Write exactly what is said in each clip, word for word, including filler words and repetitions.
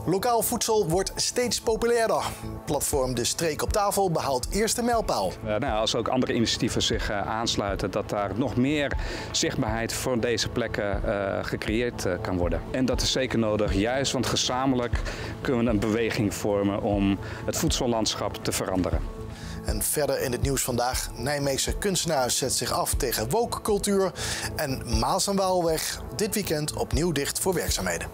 Lokaal voedsel wordt steeds populairder. Platform De Streek op Tafel behaalt eerste mijlpaal. Uh, nou, als ook andere initiatieven zich uh, aansluiten, dat daar nog meer zichtbaarheid voor deze plekken uh, gecreëerd uh, kan worden. En dat is zeker nodig, juist, want gezamenlijk kunnen we een beweging vormen om het voedsellandschap te veranderen. En verder in het nieuws vandaag, Nijmeegse kunstenaar zet zich af tegen woke cultuur en Maas en Waalweg dit weekend opnieuw dicht voor werkzaamheden.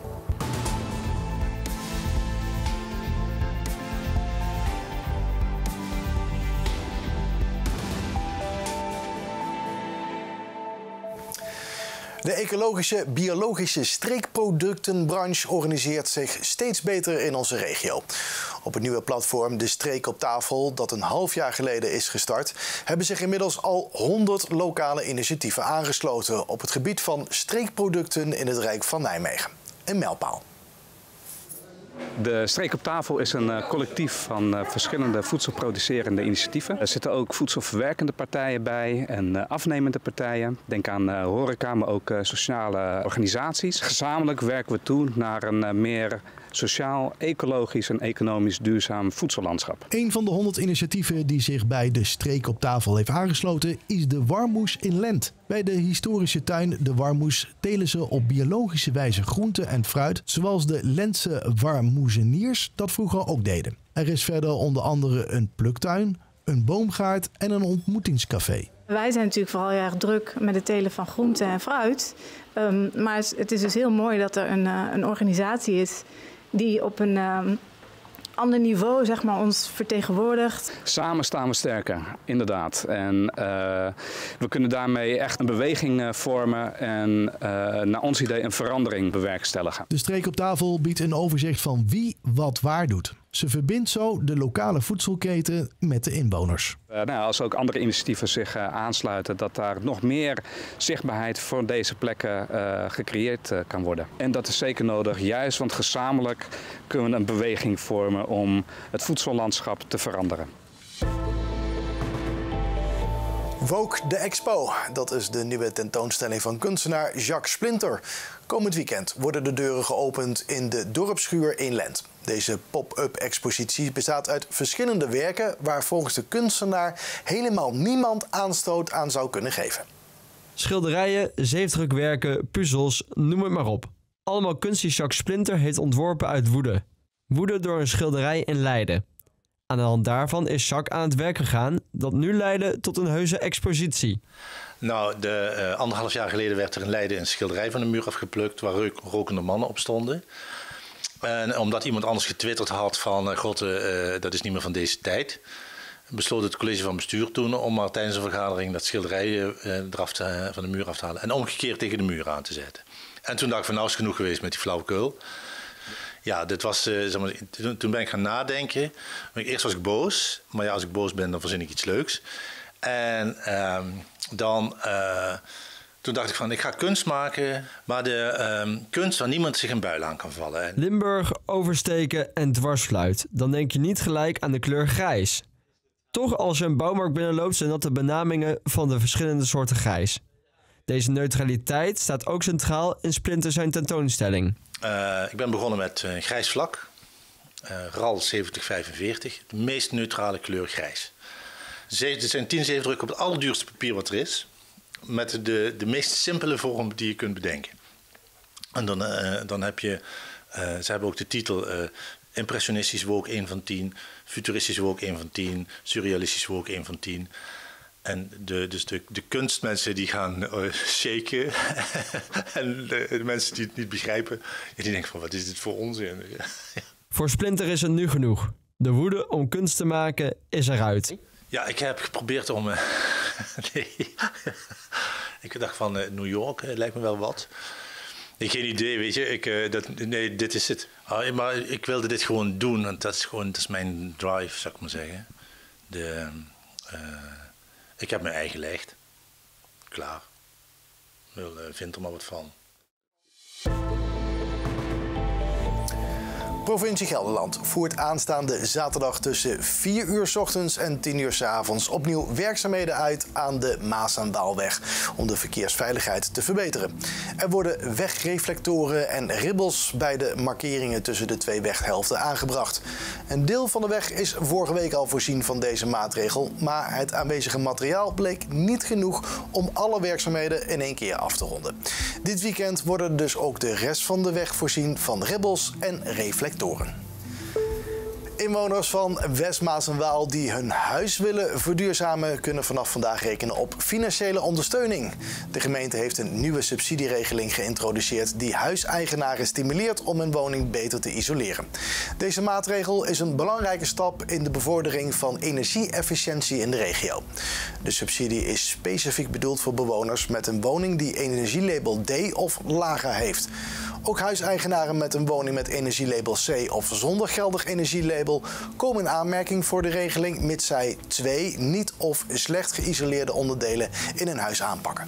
De ecologische, biologische streekproductenbranche organiseert zich steeds beter in onze regio. Op het nieuwe platform De Streek op Tafel, dat een half jaar geleden is gestart, hebben zich inmiddels al honderd lokale initiatieven aangesloten op het gebied van streekproducten in het Rijk van Nijmegen. Een mijlpaal. De Streek op Tafel is een uh, collectief van uh, verschillende voedselproducerende initiatieven. Er zitten ook voedselverwerkende partijen bij en uh, afnemende partijen. Denk aan uh, horeca, maar ook uh, sociale organisaties. Gezamenlijk werken we toe naar een uh, meer sociaal, ecologisch en economisch duurzaam voedsellandschap. Een van de honderd initiatieven die zich bij De Streek op Tafel heeft aangesloten is de Warmoes in Lent. Bij de historische tuin De Warmoes telen ze op biologische wijze groenten en fruit, zoals de Lentse warmoezeniers dat vroeger ook deden. Er is verder onder andere een pluktuin, een boomgaard en een ontmoetingscafé. Wij zijn natuurlijk vooral heel erg druk met het telen van groenten en fruit. Um, maar het is dus heel mooi dat er een, uh, een organisatie is die op een um, ander niveau, zeg maar, ons vertegenwoordigt. Samen staan we sterker, inderdaad. En uh, we kunnen daarmee echt een beweging uh, vormen en uh, naar ons idee een verandering bewerkstelligen. De Streek op Tafel biedt een overzicht van wie wat waar doet. Ze verbindt zo de lokale voedselketen met de inwoners. Uh, nou, als ook andere initiatieven zich uh, aansluiten, dat daar nog meer zichtbaarheid voor deze plekken uh, gecreëerd uh, kan worden. En dat is zeker nodig, juist, want gezamenlijk kunnen we een beweging vormen om het voedsellandschap te veranderen. Woke de Expo, dat is de nieuwe tentoonstelling van kunstenaar Jacques Splinter. Komend weekend worden de deuren geopend in de dorpsschuur in Lent. Deze pop-up expositie bestaat uit verschillende werken waar volgens de kunstenaar helemaal niemand aanstoot aan zou kunnen geven. Schilderijen, zeefdrukwerken, puzzels, noem het maar op. Allemaal kunst die Jacques Splinter heeft ontworpen uit woede. Woede door een schilderij in Leiden. Aan de hand daarvan is Jacques aan het werk gegaan, dat nu leidde tot een heuse expositie. Nou, de, uh, anderhalf jaar geleden werd er in Leiden een schilderij van de muur afgeplukt waar rook, rokende mannen op stonden. En omdat iemand anders getwitterd had van, uh, god, uh, dat is niet meer van deze tijd, besloot het college van bestuur toen om maar tijdens een vergadering dat schilderij uh, eraf te, uh, van de muur af te halen en omgekeerd tegen de muur aan te zetten. En toen dacht ik van, nou is genoeg geweest met die flauwekul. Ja, dit was, uh, zeg maar, toen ben ik gaan nadenken. Eerst was ik boos, maar ja, als ik boos ben, dan verzin ik iets leuks. En uh, dan, uh, toen dacht ik van, ik ga kunst maken, maar de uh, kunst waar niemand zich een buil aan kan vallen. En Limburg, oversteken en dwarsfluit. Dan denk je niet gelijk aan de kleur grijs. Toch, als je een bouwmarkt binnenloopt, zijn dat de benamingen van de verschillende soorten grijs. Deze neutraliteit staat ook centraal in Splinter zijn tentoonstelling. Uh, ik ben begonnen met uh, grijs vlak, uh, R A L zeventig vijfenveertig, de meest neutrale kleur grijs. Er zijn tien zeefdrukken op het allerduurste papier wat er is, met de, de meest simpele vorm die je kunt bedenken. En dan, uh, dan heb je, uh, ze hebben ook de titel uh, impressionistisch woke één van tien, futuristisch woke één van tien, surrealistisch woke één van tien. En de, dus de, de kunstmensen die gaan uh, shaken en de, de mensen die het niet begrijpen, die denken van wat is dit voor onzin. Ja. Voor Splinter is het nu genoeg. De woede om kunst te maken is eruit. Ja, ik heb geprobeerd om... Uh, nee. Ik dacht van uh, New York, uh, lijkt me wel wat. Ik geen idee, weet je. Ik, uh, dat, nee, dit is het. Uh, maar ik wilde dit gewoon doen, want dat is gewoon dat is mijn drive, zou ik maar zeggen. De... Uh, Ik heb mijn eigen licht. Klaar. Wil, uh, vind er maar wat van. Provincie Gelderland voert aanstaande zaterdag tussen vier uur 's ochtends en tien uur 's avonds opnieuw werkzaamheden uit aan de Maas- en Waalweg om de verkeersveiligheid te verbeteren. Er worden wegreflectoren en ribbels bij de markeringen tussen de twee weghelften aangebracht. Een deel van de weg is vorige week al voorzien van deze maatregel, maar het aanwezige materiaal bleek niet genoeg om alle werkzaamheden in één keer af te ronden. Dit weekend worden dus ook de rest van de weg voorzien van ribbels en reflectoren. Inwoners van West Maas en Waal die hun huis willen verduurzamen kunnen vanaf vandaag rekenen op financiële ondersteuning. De gemeente heeft een nieuwe subsidieregeling geïntroduceerd die huiseigenaren stimuleert om hun woning beter te isoleren. Deze maatregel is een belangrijke stap in de bevordering van energie-efficiëntie in de regio. De subsidie is specifiek bedoeld voor bewoners met een woning die energielabel D of lager heeft. Ook huiseigenaren met een woning met energielabel C of zonder geldig energielabel komen in aanmerking voor de regeling mits zij twee niet of slecht geïsoleerde onderdelen in hun huis aanpakken.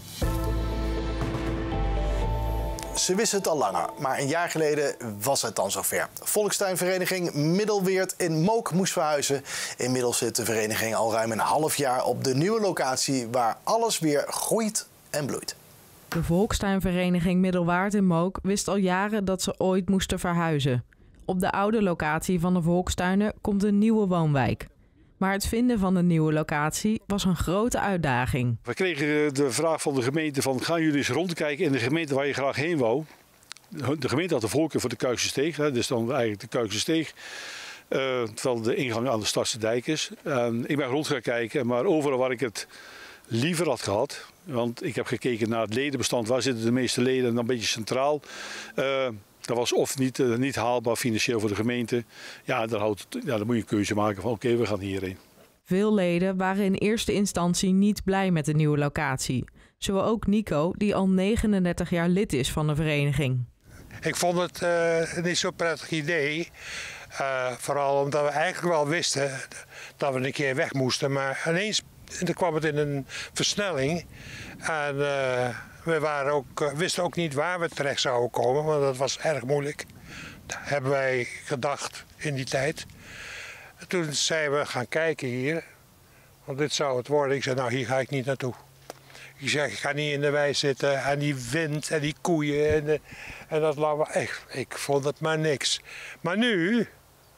Ze wisten het al langer, maar een jaar geleden was het dan zover. Volkstuinvereniging Middelweert in Mook moest verhuizen. Inmiddels zit de vereniging al ruim een half jaar op de nieuwe locatie waar alles weer groeit en bloeit. De Volkstuinvereniging Middelwaard in Mook wist al jaren dat ze ooit moesten verhuizen. Op de oude locatie van de Volkstuinen komt een nieuwe woonwijk. Maar het vinden van de nieuwe locatie was een grote uitdaging. We kregen de vraag van de gemeente van gaan jullie eens rondkijken in de gemeente waar je graag heen wou. De gemeente had de voorkeur voor de Kuikse Steeg, dus dan eigenlijk de Kuikse Steeg. Uh, terwijl de ingang aan de Stadse Dijk is. En ik ben rond gaan kijken, maar overal waar ik het liever had gehad. Want ik heb gekeken naar het ledenbestand, waar zitten de meeste leden en dan een beetje centraal. Uh, dat was of niet, uh, niet haalbaar financieel voor de gemeente. Ja, dan, houdt het, ja, dan moet je een keuze maken van oké, okay, we gaan hierheen. Veel leden waren in eerste instantie niet blij met de nieuwe locatie. Zo ook Nico, die al negenendertig jaar lid is van de vereniging. Ik vond het uh, niet zo'n prettig idee. Uh, vooral omdat we eigenlijk wel wisten dat we een keer weg moesten. Maar ineens dan kwam het in een versnelling. En uh, we waren ook, uh, wisten ook niet waar we terecht zouden komen, want dat was erg moeilijk. Dat hebben wij gedacht in die tijd. En toen zijn we gaan kijken hier, want dit zou het worden. Ik zei, nou hier ga ik niet naartoe. Ik zeg, ik ga niet in de wei zitten en die wind en die koeien. En, de, en dat lag echt, ik vond het maar niks. Maar nu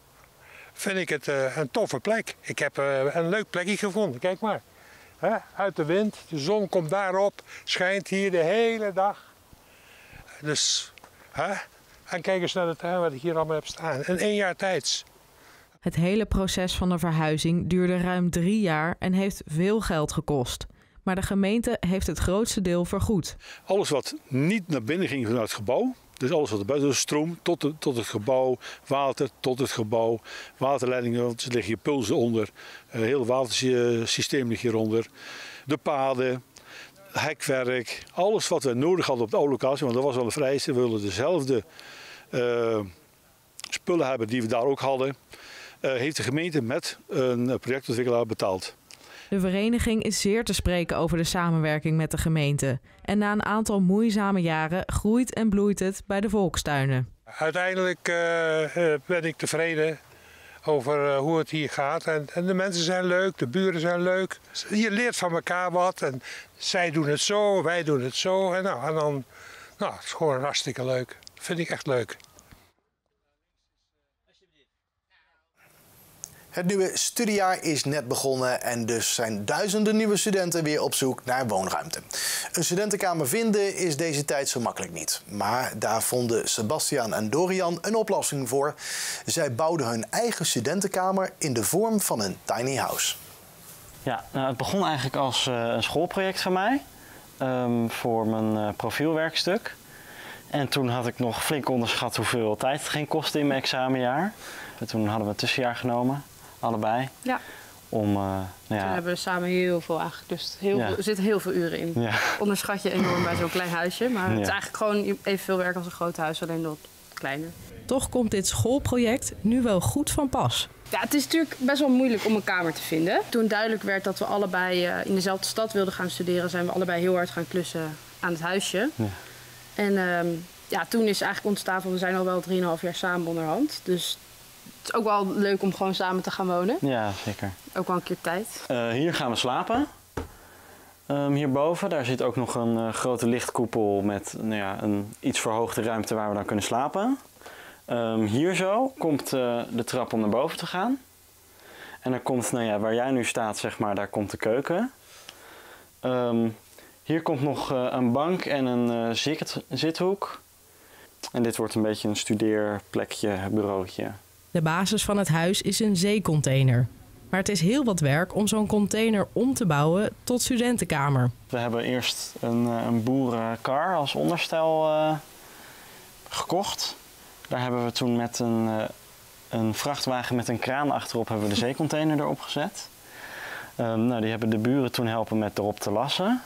vind ik het uh, een toffe plek. Ik heb uh, een leuk plekje gevonden, kijk maar. He, uit de wind, de zon komt daarop, schijnt hier de hele dag. Dus, he, en kijk eens naar de tuin wat ik hier allemaal heb staan. In één jaar tijd. Het hele proces van de verhuizing duurde ruim drie jaar en heeft veel geld gekost. Maar de gemeente heeft het grootste deel vergoed. Alles wat niet naar binnen ging vanuit het gebouw, dus alles wat er buiten was, stroom tot, de, tot het gebouw, water tot het gebouw, waterleidingen, want er liggen hier pulsen onder, het hele watersysteem ligt hieronder, de paden, hekwerk, alles wat we nodig hadden op de oude locatie, want dat was wel een vereiste. We wilden dezelfde uh, spullen hebben die we daar ook hadden, uh, heeft de gemeente met een projectontwikkelaar betaald. De vereniging is zeer te spreken over de samenwerking met de gemeente. En na een aantal moeizame jaren groeit en bloeit het bij de Volkstuinen. Uiteindelijk uh, ben ik tevreden over uh, hoe het hier gaat. En, en de mensen zijn leuk, de buren zijn leuk. Je leert van elkaar wat. En zij doen het zo, wij doen het zo. En, nou, en dan, nou, het is gewoon hartstikke leuk. Dat vind ik echt leuk. Het nieuwe studiejaar is net begonnen en dus zijn duizenden nieuwe studenten weer op zoek naar woonruimte. Een studentenkamer vinden is deze tijd zo makkelijk niet. Maar daar vonden Sebastian en Dorian een oplossing voor. Zij bouwden hun eigen studentenkamer in de vorm van een tiny house. Ja, nou, het begon eigenlijk als uh, een schoolproject van mij um, voor mijn uh, profielwerkstuk. En toen had ik nog flink onderschat hoeveel tijd het ging kosten in mijn examenjaar. En toen hadden we een tussenjaar genomen. Allebei. Ja. Om, uh, nou ja. Toen hebben we samen heel veel eigenlijk. Dus heel ja. veel, er zitten heel veel uren in. Ja. Onderschat je enorm bij zo'n klein huisje. Maar ja. Het is eigenlijk gewoon evenveel werk als een groot huis, alleen nog kleiner. Toch komt dit schoolproject nu wel goed van pas. Ja, het is natuurlijk best wel moeilijk om een kamer te vinden. Toen duidelijk werd dat we allebei uh, in dezelfde stad wilden gaan studeren, zijn we allebei heel hard gaan klussen aan het huisje. Ja. En uh, ja, toen is eigenlijk ontstaan van we zijn al wel drieënhalf jaar samen onderhand. Dus het is ook wel leuk om gewoon samen te gaan wonen. Ja, zeker. Ook wel een keer tijd. Uh, hier gaan we slapen. Um, hierboven, daar zit ook nog een uh, grote lichtkoepel met nou ja, een iets verhoogde ruimte waar we dan kunnen slapen. Um, hier zo komt uh, de trap om naar boven te gaan. En dan komt, nou ja, waar jij nu staat, zeg maar, daar komt de keuken. Um, hier komt nog uh, een bank en een uh, zit zithoek. En dit wordt een beetje een studeerplekje, bureautje. De basis van het huis is een zeecontainer. Maar het is heel wat werk om zo'n container om te bouwen tot studentenkamer. We hebben eerst een, een boerenkar als onderstel uh, gekocht. Daar hebben we toen met een, uh, een vrachtwagen met een kraan achterop hebben we de zeecontainer erop gezet. Um, nou, die hebben de buren toen helpen met erop te lassen.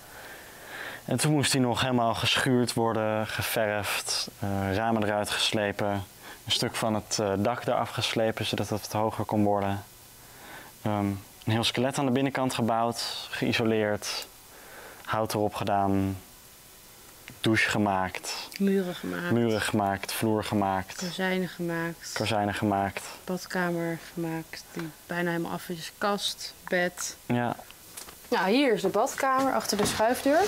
En toen moest die nog helemaal geschuurd worden, geverfd, uh, ramen eruit geslepen. Een stuk van het uh, dak eraf geslepen, zodat het wat hoger kon worden. Um, een heel skelet aan de binnenkant gebouwd, geïsoleerd, hout erop gedaan, douche gemaakt. Muren gemaakt. Muren gemaakt, vloer gemaakt. Kozijnen gemaakt. Kozijnen gemaakt. Badkamer gemaakt, die bijna helemaal af is. Kast, bed. Ja. Nou, hier is de badkamer achter de schuifdeur.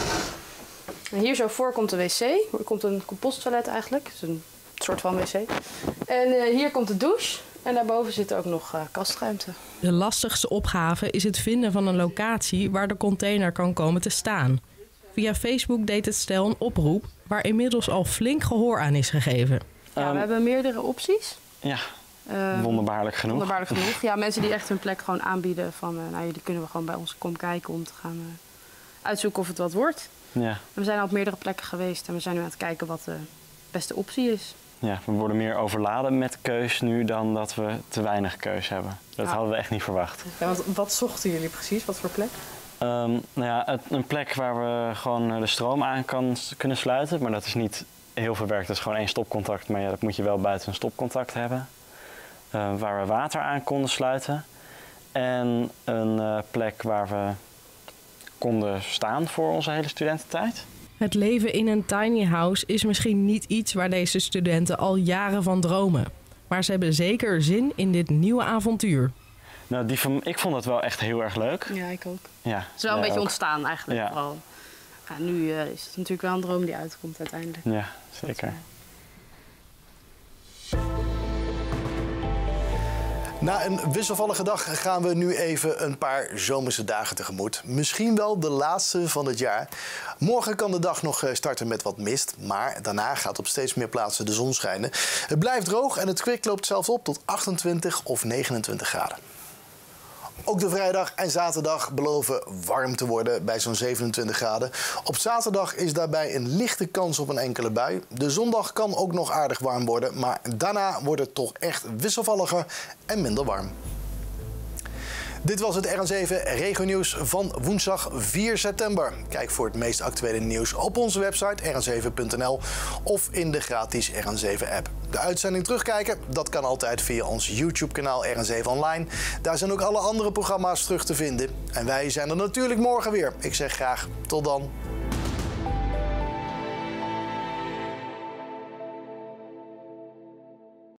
En hier zo voor komt de wc. Er komt een composttoilet eigenlijk, dus een soort van wc. En uh, hier komt de douche. En daarboven zit ook nog uh, kastruimte. De lastigste opgave is het vinden van een locatie waar de container kan komen te staan. Via Facebook deed het stel een oproep waar inmiddels al flink gehoor aan is gegeven. Ja, Um, we hebben meerdere opties. Ja, Uh, wonderbaarlijk genoeg. Wonderbaarlijk genoeg. Ja, mensen die echt hun plek gewoon aanbieden van, uh, nou jullie kunnen we gewoon bij ons komen kijken om te gaan uh, uitzoeken of het wat wordt. Ja. En we zijn al op meerdere plekken geweest en we zijn nu aan het kijken wat de beste optie is. Ja, we worden meer overladen met keus nu dan dat we te weinig keus hebben. Dat Ja. hadden we echt niet verwacht. Ja, wat, wat zochten jullie precies? Wat voor plek? Um, nou ja, het, een plek waar we gewoon de stroom aan kan, kunnen sluiten. Maar dat is niet heel veel werk. Dat is gewoon één stopcontact. Maar ja, dat moet je wel buiten een stopcontact hebben. Uh, waar we water aan konden sluiten. En een uh, plek waar we konden staan voor onze hele studententijd. Het leven in een tiny house is misschien niet iets waar deze studenten al jaren van dromen. Maar ze hebben zeker zin in dit nieuwe avontuur. Nou, die van, ik vond het wel echt heel erg leuk. Ja, ik ook. Ja, Het is wel een ja, beetje ook. ontstaan eigenlijk Ja. vooral. Ja, nu uh, is het natuurlijk wel een droom die uitkomt uiteindelijk. Ja, zeker. Na een wisselvallige dag gaan we nu even een paar zomerse dagen tegemoet. Misschien wel de laatste van het jaar. Morgen kan de dag nog starten met wat mist, maar daarna gaat op steeds meer plaatsen de zon schijnen. Het blijft droog en het kwik loopt zelfs op tot achtentwintig of negenentwintig graden. Ook de vrijdag en zaterdag beloven warm te worden bij zo'n zevenentwintig graden. Op zaterdag is daarbij een lichte kans op een enkele bui. De zondag kan ook nog aardig warm worden, maar daarna wordt het toch echt wisselvalliger en minder warm. Dit was het R N zeven Regio Nieuws van woensdag vier september. Kijk voor het meest actuele nieuws op onze website r n zeven punt n l of in de gratis R N zeven app. De uitzending terugkijken, dat kan altijd via ons YouTube-kanaal R N zeven Online. Daar zijn ook alle andere programma's terug te vinden. En wij zijn er natuurlijk morgen weer. Ik zeg graag tot dan.